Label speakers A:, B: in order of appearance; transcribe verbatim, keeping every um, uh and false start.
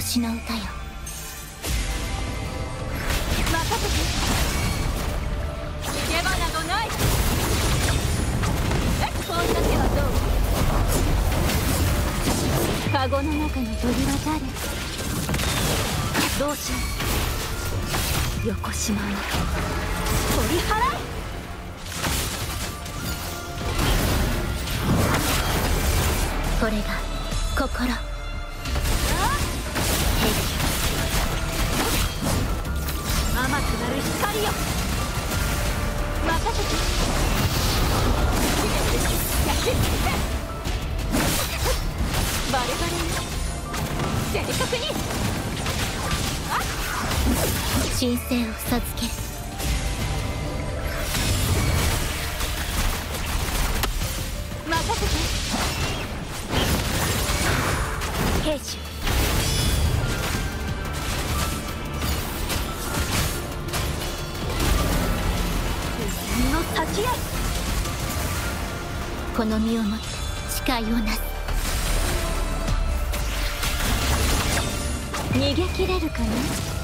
A: しの歌よ。
B: 任せて。逃げ場などない。こんな手はどう？カゴの中の鳥は誰？どうしよう。横島を取り払い。
A: これが心。
B: 甘くなる光よ。任せて。バレバレに正確に。
A: 神聖を授ける。
B: 任せて。兵士の先へ。
A: この身をもって誓いをなす。
B: 逃げ切れるかな。